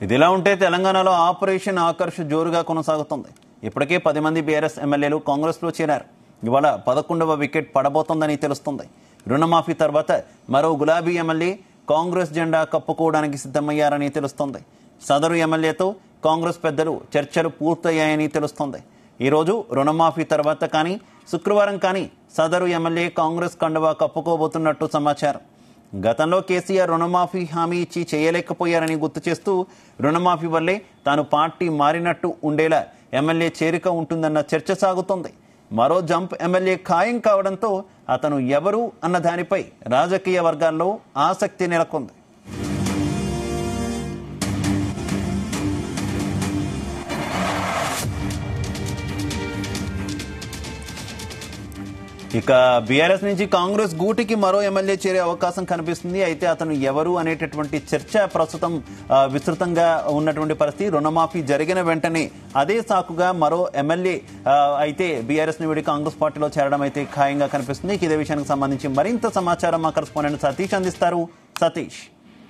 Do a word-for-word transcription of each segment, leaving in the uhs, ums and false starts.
ఇదిలా ఉంటే తెలంగాణలో ఆపరేషన్ ఆకర్ష్ జోరుగా కొనసాగుతుంది. ఇప్పటికే పది మంది బీఆర్ఎస్ ఎమ్మెల్యేలు కాంగ్రెస్లో చేరారు. ఇవాళ పదకొండవ వికెట్ పడబోతోందని తెలుస్తుంది. రుణమాఫీ తర్వాత మరో గులాబీ ఎమ్మెల్యే కాంగ్రెస్ జెండా కప్పుకోవడానికి సిద్ధమయ్యారని తెలుస్తుంది. సదరు ఎమ్మెల్యేతో కాంగ్రెస్ పెద్దలు చర్చలు పూర్తయ్యాయని తెలుస్తుంది. ఈరోజు రుణమాఫీ తర్వాత కానీ శుక్రవారం కానీ సదరు ఎమ్మెల్యే కాంగ్రెస్ కండువా కప్పుకోబోతున్నట్టు సమాచారం. గతంలో కేసీఆర్ రుణమాఫీ హామీ ఇచ్చి చేయలేకపోయారని గుర్తు చేస్తూ రుణమాఫీ వల్లే తాను పార్టీ మారినట్టు ఉండేలా ఎమ్మెల్యే చేరిక ఉంటుందన్న చర్చ సాగుతోంది. మరో జంప్ ఎమ్మెల్యే ఖాయం కావడంతో అతను ఎవరు అన్న దానిపై రాజకీయ వర్గాల్లో ఆసక్తి నెలకొంది. ఇక బీఆర్ఎస్ నుంచి కాంగ్రెస్ గూటికి మరో ఎమ్మెల్యే చేరే అవకాశం కనిపిస్తుంది. అయితే అతను ఎవరు అనేటటువంటి చర్చ ప్రస్తుతం విస్తృతంగా ఉన్నటువంటి పరిస్థితి. రుణమాఫీ జరిగిన వెంటనే అదే సాకుగా మరో ఎమ్మెల్యే అయితే బీఆర్ఎస్ ని వీడి కాంగ్రెస్ పార్టీలో చేరడం అయితే ఖాయంగా కనిపిస్తుంది. ఇదే విషయానికి సంబంధించి మరింత సమాచారం మా కరెస్పాండెంట్ సతీష్ అందిస్తారు. సతీష్.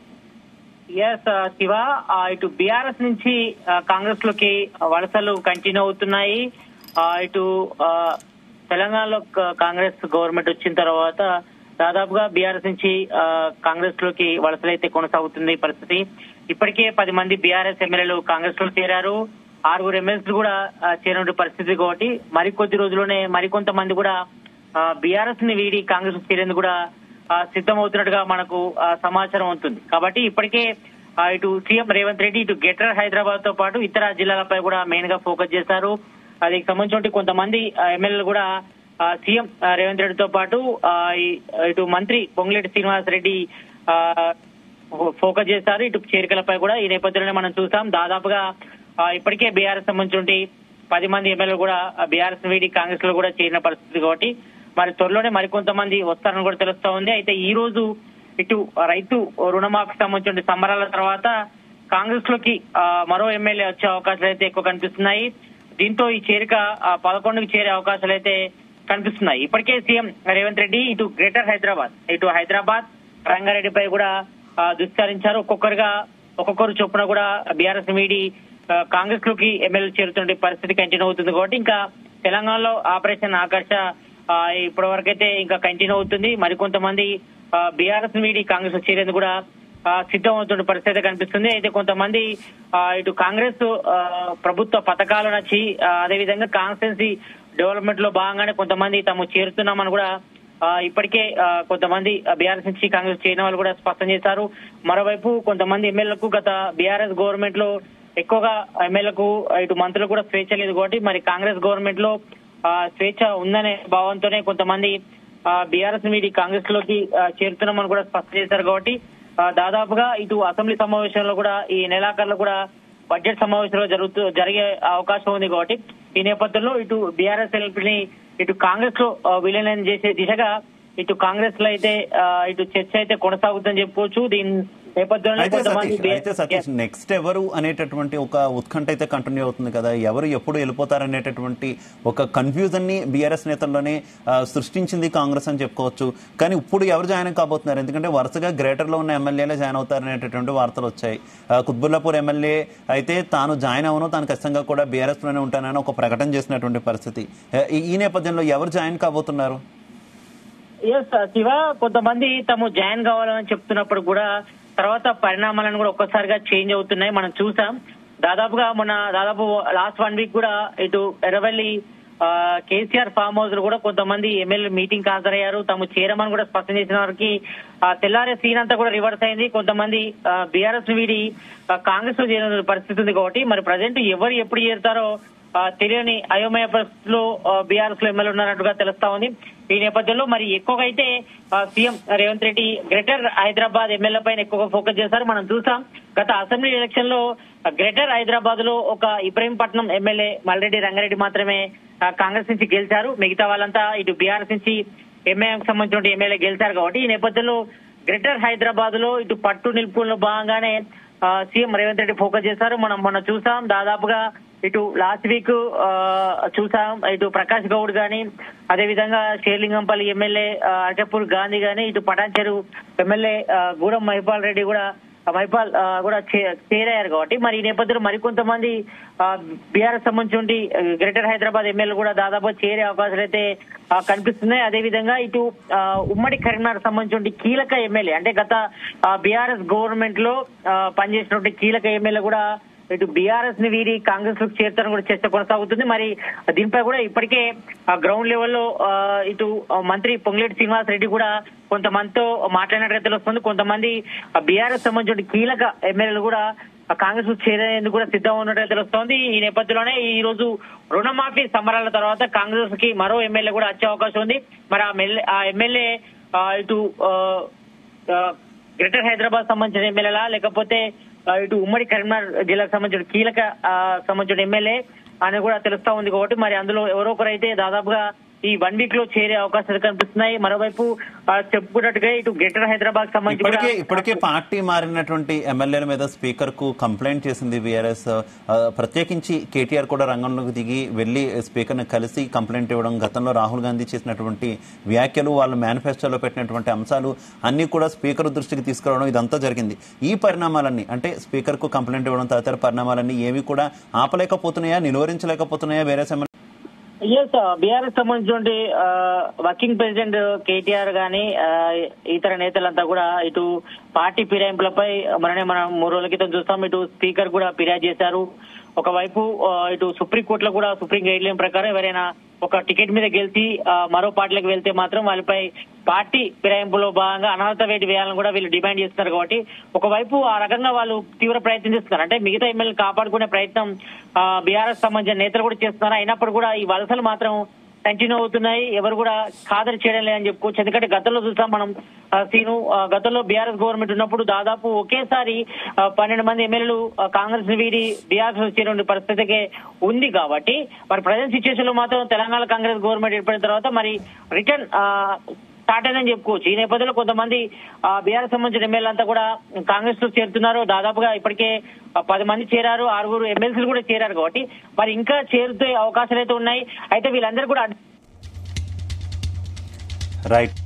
ఎస్ శివ, ఇటు బీఆర్ఎస్ నుంచి కాంగ్రెస్ లోకి వలసలు కంటిన్యూ అవుతున్నాయి. ఇటు తెలంగాణలో కాంగ్రెస్ గవర్నమెంట్ వచ్చిన తర్వాత దాదాపుగా బీఆర్ఎస్ నుంచి కాంగ్రెస్ లోకి వలసలు అయితే కొనసాగుతుంది పరిస్థితి. ఇప్పటికే పది మంది బీఆర్ఎస్ ఎమ్మెల్యేలు కాంగ్రెస్ లో చేరారు. ఆరుగురు ఎమ్మెల్యేలు కూడా చేరిన పరిస్థితి. కాబట్టి మరికొద్ది రోజుల్లోనే మరికొంతమంది కూడా బీఆర్ఎస్ ని వీడి కాంగ్రెస్ చేరేందుకు కూడా సిద్ధమవుతున్నట్టుగా మనకు సమాచారం ఉంటుంది. కాబట్టి ఇప్పటికే ఇటు సీఎం రేవంత్ రెడ్డి ఇటు గ్రేటర్ హైదరాబాద్ తో పాటు ఇతర జిల్లాలపై కూడా మెయిన్ గా ఫోకస్ చేశారు. దానికి సంబంధించి కొంతమంది ఎమ్మెల్యేలు కూడా సీఎం రేవంత్ రెడ్డితో పాటు ఇటు మంత్రి పొంగులేటి శ్రీనివాస్ రెడ్డి ఫోకస్ చేశారు. ఇటు చేరికలపై కూడా ఈ నేపథ్యంలోనే మనం చూసాం. దాదాపుగా ఇప్పటికే బీఆర్ఎస్ సంబంధించి పది మంది ఎమ్మెల్యేలు కూడా బీఆర్ఎస్ వీడి కాంగ్రెస్ లో కూడా చేరిన పరిస్థితి. కాబట్టి మరి త్వరలోనే మరికొంతమంది వస్తారని కూడా తెలుస్తా ఉంది. అయితే ఈ రోజు ఇటు రైతు రుణమాఫీ సంబంధించిన సంబరాల తర్వాత కాంగ్రెస్ లోకి మరో ఎమ్మెల్యే వచ్చే అవకాశాలు అయితే ఎక్కువ కనిపిస్తున్నాయి. దీంతో ఈ చేరిక పదకొండుకి చేరే అవకాశాలు అయితే కనిపిస్తున్నాయి. ఇప్పటికే సీఎం రేవంత్ రెడ్డి ఇటు గ్రేటర్ హైదరాబాద్ ఇటు హైదరాబాద్ రంగారెడ్డిపై కూడా దుస్కరించారు. ఒక్కొక్కరుగా ఒక్కొక్కరు చొప్పున కూడా బీఆర్ఎస్ వీడి కాంగ్రెస్ లోకి ఎమ్మెల్యేలు చేరుతున్న పరిస్థితి కంటిన్యూ అవుతుంది. కాబట్టి ఇంకా తెలంగాణలో ఆపరేషన్ ఆకర్ష ఇప్పటి వరకైతే ఇంకా కంటిన్యూ అవుతుంది. మరికొంతమంది బీఆర్ఎస్ వీడి కాంగ్రెస్ లో చేరేందుకు కూడా సిద్ధం అవుతున్న పరిస్థితి కనిపిస్తుంది. అయితే కొంతమంది ఇటు కాంగ్రెస్ ప్రభుత్వ పథకాలు నచ్చి అదేవిధంగా కాన్స్టిట్యున్సీ డెవలప్మెంట్ లో భాగంగానే కొంతమంది తాము చేరుతున్నామని కూడా ఇప్పటికే కొంతమంది బీఆర్ఎస్ నుంచి కాంగ్రెస్ చేరిన వాళ్ళు కూడా స్పష్టం చేశారు. మరోవైపు కొంతమంది ఎమ్మెల్యేలకు గత బీఆర్ఎస్ గవర్నమెంట్ లో ఎక్కువగా ఎమ్మెల్యేలకు ఇటు మంత్రులకు కూడా స్వేచ్ఛ లేదు. కాబట్టి మరి కాంగ్రెస్ గవర్నమెంట్ లో స్వేచ్ఛ ఉందనే భావంతోనే కొంతమంది బీఆర్ఎస్ వీడి కాంగ్రెస్ లోకి చేరుతున్నామని కూడా స్పష్టం చేశారు. కాబట్టి దాదాపుగా ఇటు అసెంబ్లీ సమావేశంలో కూడా ఈ నెలాఖరులో కూడా బడ్జెట్ సమావేశంలో జరుగుతూ జరిగే అవకాశం ఉంది. కాబట్టి ఈ నేపథ్యంలో ఇటు బీఆర్ఎస్ ఎల్పీని ఇటు కాంగ్రెస్ లో విలీనం చేసే దిశగా ఇటు కాంగ్రెస్ లో అయితే ఇటు చర్చ అయితే కొనసాగుతుందని చెప్పుకోవచ్చు. దీని నేపథ్యంలో నెక్స్ట్ ఎవరు అనేటటువంటి ఒక ఉత్కంఠ అయితే కంటిన్యూ అవుతుంది కదా. ఎవరు ఎప్పుడు వెళ్ళిపోతారనేటటువంటి ఒక కన్ఫ్యూజన్ ని బీఆర్ఎస్ నేతల్లోనే సృష్టించింది కాంగ్రెస్ అని చెప్పుకోవచ్చు. కానీ ఇప్పుడు ఎవరు జాయిన్ కాబోతున్నారు? ఎందుకంటే వరుసగా గ్రేటర్ లో ఉన్న ఎమ్మెల్యేలే జాయిన్ అవుతారనేటటువంటి వార్తలు వచ్చాయి. కుత్బుల్లాపూర్ ఎమ్మెల్యే అయితే తాను జాయిన్ అవను, తాను ఖచ్చితంగా కూడా బీఆర్ఎస్ లోనే ఉంటానని ఒక ప్రకటన చేసినటువంటి పరిస్థితి. ఈ నేపథ్యంలో ఎవరు జాయిన్ కాబోతున్నారు? ఎస్ శివ, కొంతమంది తాము జాయిన్ కావాలని చెప్తున్నప్పుడు కూడా తర్వాత పరిణామాలను కూడా ఒక్కసారిగా చేంజ్ అవుతున్నాయి. మనం చూసాం. దాదాపుగా మొన్న దాదాపు లాస్ట్ వన్ వీక్ కూడా ఇటు ఎర్రవెల్లి కేసీఆర్ ఫామ్ హౌస్ లో కూడా కొంతమంది ఎమ్మెల్యే మీటింగ్ హాజరయ్యారు. తాము చేరమని కూడా స్పష్టం చేసిన వారికి తెల్లారే సీన్ అంతా కూడా రివర్స్ అయింది. కొంతమంది బీఆర్ఎస్ వీడి కాంగ్రెస్ లో చేరిన పరిస్థితి ఉంది. కాబట్టి మరి ప్రజెంట్ ఎవరు ఎప్పుడు చేరుతారో తెలియని అయోమయ పరిస్థితుల్లో బీఆర్ఎస్ లో ఎమ్మెల్యే ఉన్నట్టుగా తెలుస్తా ఉంది. ఈ నేపథ్యంలో మరి ఎక్కువగా అయితే C M Revanth Reddy greater Hyderabad M L A పైన ఎక్కువగా ఫోకస్ చేశారు. మనం చూసాం గత అసెంబ్లీ ఎలక్షన్ లో గ్రేటర్ హైదరాబాద్ లో ఒక ఇబ్రహీంపట్నం ఎమ్మెల్యే మల్రెడ్డి రంగారెడ్డి మాత్రమే కాంగ్రెస్ నుంచి గెలిచారు. మిగతా వాళ్ళంతా ఇటు బీఆర్ఎస్ నుంచి ఎంఐఎంకి సంబంధించిన ఎమ్మెల్యే గెలిచారు. కాబట్టి ఈ నేపథ్యంలో గ్రేటర్ హైదరాబాద్ లో ఇటు పట్టు నిలుపుల్లో భాగంగానే సీఎం రేవంత్ రెడ్డి ఫోకస్ చేశారు. మనం మొన్న చూసాం. దాదాపుగా ఇటు లాస్ట్ వీక్ చూసాం ఇటు ప్రకాష్ గౌడ్ గాని అదేవిధంగా షేర్లింగంపల్లి ఎమ్మెల్యే అటపూర్ గాంధీ గాని ఇటు పటాన్చెరు ఎమ్మెల్యే గూడెం మహిపాల్ రెడ్డి కూడా మైపాల్ కూడా చేరారు కాబట్టి మరి ఈ నేపథ్యంలో మరికొంతమంది బీఆర్ఎస్ సంబంధించి గ్రేటర్ హైదరాబాద్ ఎమ్మెల్యేలు కూడా దాదాపు చేరే అవకాశాలు అయితే కనిపిస్తున్నాయి. అదేవిధంగా ఇటు ఉమ్మడి కరీంనగర్ సంబంధించి కీలక ఎమ్మెల్యే అంటే గత బీఆర్ఎస్ గవర్నమెంట్ లో పనిచేసినటువంటి కీలక ఎమ్మెల్యే కూడా ఇటు బీఆర్ఎస్ ని వీరి కాంగ్రెస్ లో చేరుతారని కూడా చర్చ కొనసాగుతుంది. మరి దీనిపై కూడా ఇప్పటికే గ్రౌండ్ లెవెల్లో ఇటు మంత్రి పొంగులేటి శ్రీనివాస్ రెడ్డి కూడా కొంతమందితో మాట్లాడినట్టుగా తెలుస్తుంది. కొంతమంది బీఆర్ఎస్ సంబంధించిన కీలక ఎమ్మెల్యేలు కూడా కాంగ్రెస్ చేరేందుకు కూడా సిద్ధంగా ఉన్నట్టుగా తెలుస్తోంది. ఈ నేపథ్యంలోనే ఈ రోజు రుణమాఫీ సమరాల తర్వాత కాంగ్రెస్ కి మరో ఎమ్మెల్యే కూడా వచ్చే అవకాశం ఉంది. మరి ఆ ఎమ్మెల్యే ఇటు గ్రేటర్ హైదరాబాద్ సంబంధించిన ఎమ్మెల్యేలా లేకపోతే ఇటు ఉమ్మడి కరీంనగర్ జిల్లాకు సంబంధించిన కీలక సంబంధించిన ఎమ్మెల్యే అని కూడా తెలుస్తా ఉంది. కాబట్టి మరి అందులో ఎవరో ఒకరు అయితే దాదాపుగా ఈ వన్ వీక్ లో చేరే అవకాశాలు కనిపిస్తున్నాయి. మరోవైపు చెప్పుకున్నట్టుగా ఇటు గ్రేటర్ హైదరాబాద్ సంబంధించి ఇప్పటికే పార్టీ మారినటువంటి ఎమ్మెల్యేల మీద స్పీకర్ కు కంప్లైంట్ చేసింది బీఆర్ఎస్. ప్రత్యేకించి కేటీఆర్ కూడా రంగంలోకి దిగి వెళ్లి స్పీకర్ ని కలిసి కంప్లైంట్ ఇవ్వడం, గతంలో రాహుల్ గాంధీ చేసినటువంటి వ్యాఖ్యలు, వాళ్ళు మేనిఫెస్టోలో పెట్టినటువంటి అంశాలు అన్ని కూడా స్పీకర్ దృష్టికి తీసుకురావడం ఇదంతా జరిగింది. ఈ పరిణామాలన్నీ అంటే స్పీకర్ కు కంప్లైంట్ ఇవ్వడం తదితర పరిణామాలన్నీ ఏవి కూడా ఆపలేకపోతున్నాయా, నిలువరించలేకపోతున్నాయా వేరే ఎస్ బీఆర్ఎస్ సంబంధించి వర్కింగ్ ప్రెసిడెంట్ కేటీఆర్ గాని ఇతర నేతలంతా కూడా ఇటు పార్టీ ఫిరాయింపులపై మననే మనం మూడు రోజుల క్రితం చూస్తాం. ఇటు స్పీకర్ కూడా ఫిర్యాదు చేశారు. ఒకవైపు ఇటు సుప్రీంకోర్టులో కూడా సుప్రీం గైడ్ లైన్ ప్రకారం ఎవరైనా ఒక టికెట్ మీద గెలిచి మరో పార్టీలకు వెళ్తే మాత్రం వాళ్ళపై పార్టీ ఫిరాయింపులో భాగంగా అనర్హత వేటు వేయాలని కూడా వీళ్ళు డిమాండ్ చేస్తున్నారు. కాబట్టి ఒకవైపు ఆ రకంగా వాళ్ళు తీవ్ర ప్రయత్నం చేస్తున్నారు. అంటే మిగతా ఎమ్మెల్యేలు కాపాడుకునే ప్రయత్నం బీఆర్ఎస్ సంబంధించిన నేతలు కూడా చేస్తున్నారు. అయినప్పుడు కూడా ఈ వలసలు మాత్రం కంటిన్యూ అవుతున్నాయి. ఎవరు కూడా ఖాదరు చేయడం లేదని చెప్పుకోవచ్చు. ఎందుకంటే గతంలో చూసాం మనం సీను, గతంలో బీఆర్ఎస్ గవర్నమెంట్ ఉన్నప్పుడు దాదాపు ఒకేసారి పన్నెండు మంది ఎమ్మెల్యేలు కాంగ్రెస్ ని వీడి బీఆర్ఎస్ చేరే పరిస్థితికే ఉంది. కాబట్టి మరి ప్రజెంట్ సిచ్యువేషన్ లో మాత్రం తెలంగాణ కాంగ్రెస్ గవర్నమెంట్ ఏర్పడిన తర్వాత మరి రిటర్న్ స్టార్ట్ అయిందని చెప్పుకోవచ్చు. ఈ నేపథ్యంలో కొంతమంది బీఆర్ఎస్ సంబంధించిన ఎమ్మెల్యేలు అంతా కూడా కాంగ్రెస్ లో చేరుతున్నారు. దాదాపుగా ఇప్పటికే పది మంది చేరారు, ఆరుగురు ఎమ్మెల్సీలు కూడా చేరారు. కాబట్టి మరి ఇంకా చేరుతే అవకాశాలు అయితే ఉన్నాయి. అయితే వీళ్ళందరూ కూడా రైట్.